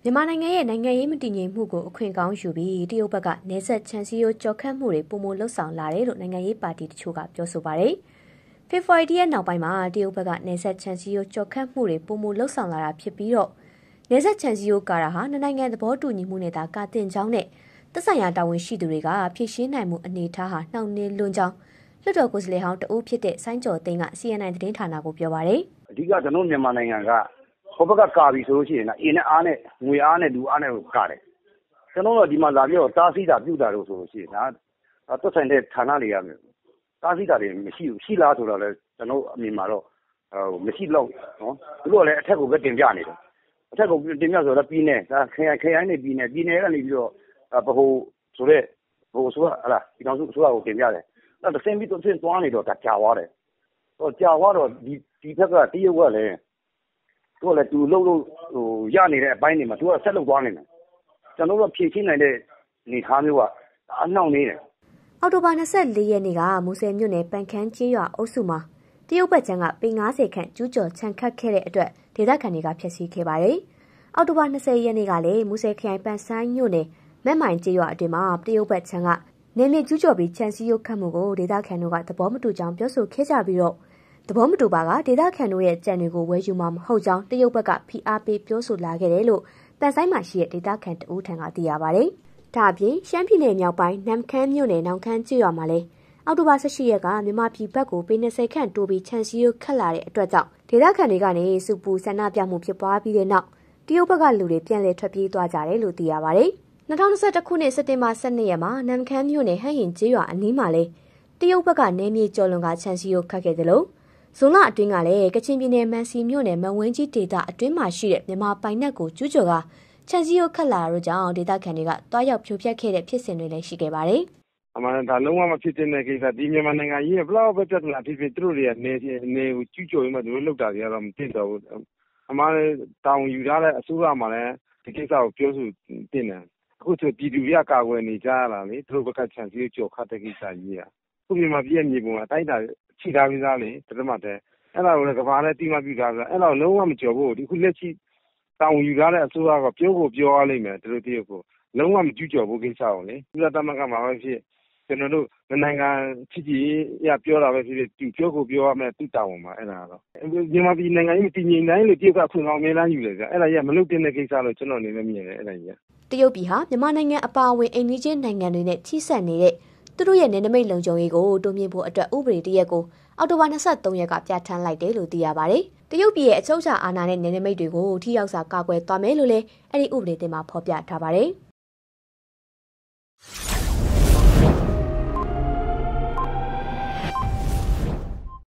မြန်မာနိုင်ငံရဲ့နိုင်ငံရေးမတည်ငြိမ်မှုကိုအခွင့်ကောင်းယူပြီးတရုတ်ဘက်ကနေဆက်ချန်စီယိုကြော်ခတ်မှုတွေပုံမလှုပ်ဆောင်လာတယ်လို့နိုင်ငံရေးပါတီတချို့ကပြောဆိုပါတယ်။ဖေဖော်ဝါရီရဲ့နောက်ပိုင်းမှာတရုတ်ဘက်ကနေဆက်ချန်စီယိုကြော်ခတ်မှုတွေပုံမလှုပ်ဆောင်လာတာဖြစ်ပြီးတော့နေဆက်ချန်စီယိုကာတာဟာနိုင်ငံသဘောတူညီမှုနဲ့သာကာတင်ကြောင်းနဲ့သက်ဆိုင်ရာတာဝန်ရှိသူတွေကဖြည့်ရှင်းနိုင်မှုအနေအထားဟာနှောင့်နှေးလွန်းကြောင်းလွှတ်တော်ကိုယ်စားလှယ်ဟောင်းတဦးဖြစ်တဲ့ဆိုင်းကျော်သိန်းက CNN သတင်းဌာနကိုပြောပါတယ်။အဓိကကျွန်တော်မြန်မာနိုင်ငံကဟိုဘက်ကကာပြီဆိုလို့ရှိရင်အင်းနဲ့အားနဲ့ငွေအားနဲ့လူအားနဲ့ကိုကာတယ်ကျွန်တော်တို့ဒီမှာလာပြီးတော့တားဆီးတာပြုတာလို့ဆိုလို့ရှိရင်သက်ဆိုင်တဲ့ဌာနတွေရမယ်တားဆီးတာတွေမရှိဘူးရှိလားဆိုတော့လည်းကျွန်တော်အမြင်မှာတော့မရှိတော့နော်သူတို့ကလည်းအထက်ကိုပဲတင်ပြနေတယ်အထက်ကိုတင်ပြဆိုတော့ပြည်နယ်ဒါခရိုင်နေပြည်နယ်ကနေပြီးတော့ဗဟိုဆိုတဲ့ဗဟိုဆိုဟလာဒီကောင်စုဆိုတာကိုတင်ပြတယ်အဲ့ဒါစင်ပြီးတော့သွားနေတော့ဒါကြာသွားတယ်ကြာသွားတော့ဒီဘက်ကတရုတ်ကလည်းသူကလည်းသူလှုပ်ရနေတဲ့အပိုင်းတွေမှာသူကဆက်လုပ်သွားနေတယ်ကျွန်တော်တို့ဖြည့်ရှင်းနိုင်တဲ့အနေထားမျိုးကအနှောင့်နေတယ်အော်တိုဘာ24ရက်နေ့ကမူဆယ်မြို့နယ်ပန်ခမ်းကျေးရွာအုပ်စုမှာတရုတ်ဘက်ခြမ်းကပေ90ခန့်ကျူးကျော်ခြံခတ်ခဲ့တဲ့အတွက်ဒေသခံတွေကဖျက်ဆီးခဲ့ပါတယ်အော်တိုဘာ20ရက်နေ့ကလည်းမူဆယ်ခရိုင်ပန်ဆိုင်းမြို့နယ်မက်မိုင်ကျေးရွာအတွင်းမှာတရုတ်ဘက်ခြမ်းကနေမြေကျူးကျော်ပြီးခြံစည်းရုပ်ခတ်မှုကိုဒေသခံတို့ကသဘောမတူကြောင်းပြောဆိုခဲ့ကြပြီးတော့သဘောမတူပါကဒေသခံတို့ရဲ့ကြံတွေကိုဝယ်ယူမှာမဟုတ်ကြောင်းတရုတ်ဘက်ကဖိအားပေးပြောဆိုလာခဲ့တယ်လို့ပန်ဆိုင်မှာရှိတဲ့ဒေသခံတဦးထံကသိရပါတယ်။ဒါအပြင်ရှမ်းပြည်နယ်မြောက်ပိုင်းနမ်ခမ်းမြို့နယ်နောင်ခမ်းကျေးရွာမှာလည်းအောက်တိုဘာ18ရက်ကမြန်မာပြည်ဘက်ကိုပေ20ခန့်တိုးပြီးခြံစည်းရုပ်ခတ်လာတဲ့အတွက်ကြောင့်ဒေသခံတွေကနေစုပူဆန္ဒပြမှုဖြစ်ပွားပြီးတဲ့နောက်တရုတ်ဘက်ကလူတွေပြန်လည်ထွက်ပြေးသွားကြတယ်လို့သိရပါတယ်။2021ခုနှစ်စက်တင်ဘာ12ရက်မှာနမ်ခမ်းမြို့နယ်ဟန်ရင်ကျေးရွာအနီးမှာလည်းတရုတ်ဘက်ကနေမြေကျော်လွန်ကခြံစည်းရုပ်ခတ်ခဲ့တယ်လို့ဇွန်လအတွင်းကလည်းကချင်ပြည်နယ်မန်စီမြို့နယ်မန်ဝင်းကြီးဒေသအတွင်းမှာရှိတဲ့မြန်မာပိုင်နက်ကိုကျူးကျော်ကခြံစည်းရုပ်ခတ်လာတို့ကြောင့်ဒေသခံတွေကတွားရောက်ဖြိုဖျက်ခဲ့တဲ့ဖြစ်စဉ်တွေလည်းရှိခဲ့ပါတယ်။အမှန်ဒါလုံးဝမဖြစ်တဲ့ကိစ္စဒီမြန်မာနိုင်ငံကြီးဘလောက်ပဲပြဿနာဖြစ်ဖြစ်သူတို့တွေကနေကိုကျူးကျော်ပြီးမှသူတို့လောက်တာတွေကတော့မသိတော့ဘူး။အမှန်တောင်းယူထားတဲ့အစိုးရမှလည်းဒီကိစ္စကိုပြောဆိုတင်တယ်။အခုဆိုပြည်သူတွေကကာကွယ်နေကြရတာလေသူတို့ဘက်ကခြံစည်းရုပ်ကျော်ခတ်တဲ့ကိစ္စကြီးอ่ะခုမြန်မာပြည်ရဲ့မြေပုံအတိုင်းတာချိထားပြီးသားလေတရမတဲ့အဲ့ဒါကိုလည်းကဘာနဲ့တိမပြထားဆိုအဲ့တော့လုံးဝမကြော်ဘူးဒီခုလက်ရှိတောင်းယူထားတဲ့အစိုးရကပြောရလိမ့်မယ်သူတို့တရုတ်ကိုလုံးဝမကျူးကျော်ဘူးကိစ္စကိုလေကုလသမဂ္ဂမှာပဲဖြစ်ကျွန်တော်တို့နိုင်ငံချစ်ကြည်ရပြောတာပဲဖြစ်ဖြစ်ပြောရမယ်သူ့တာဝန်မှာအဲ့ဒါတော့မြန်မာပြည်နိုင်ငံရေးတည်ငြိမ်တိုင်းလို့တရုတ်ကအခွင့်ကောင်းအများကြီးယူတယ်ကြာအဲ့ဒါကြီးကမလုပ်တဲ့ကိစ္စလို့ကျွန်တော်အနေနဲ့မြင်တယ်အဲ့ဒါကြီးတရုတ်ပြည်ဟာမြန်မာနိုင်ငံအပါအဝင်အိမ်နီးချင်းနိုင်ငံတွေနဲ့ထိစပ်နေတဲ့သူတို့ရဲ့နယ်နိမိတ်လုံခြုံရေးကိုတိုးမြှင့်ဖို့အတွက်ဥပဒေတရက်ကိုအောက်တိုဘာ23ရက်ကပြဋ္ဌာန်းလိုက်တယ်လို့သိရပါတယ်။တရုတ်ပြည်ရဲ့အချုပ်အခြာအာဏာနဲ့နယ်နိမိတ်တွေကိုထိရောက်စွာကာကွယ်သွားမယ်လို့လည်းအဲ့ဒီဥပဒေသစ်မှာဖော်ပြထားပါတယ်။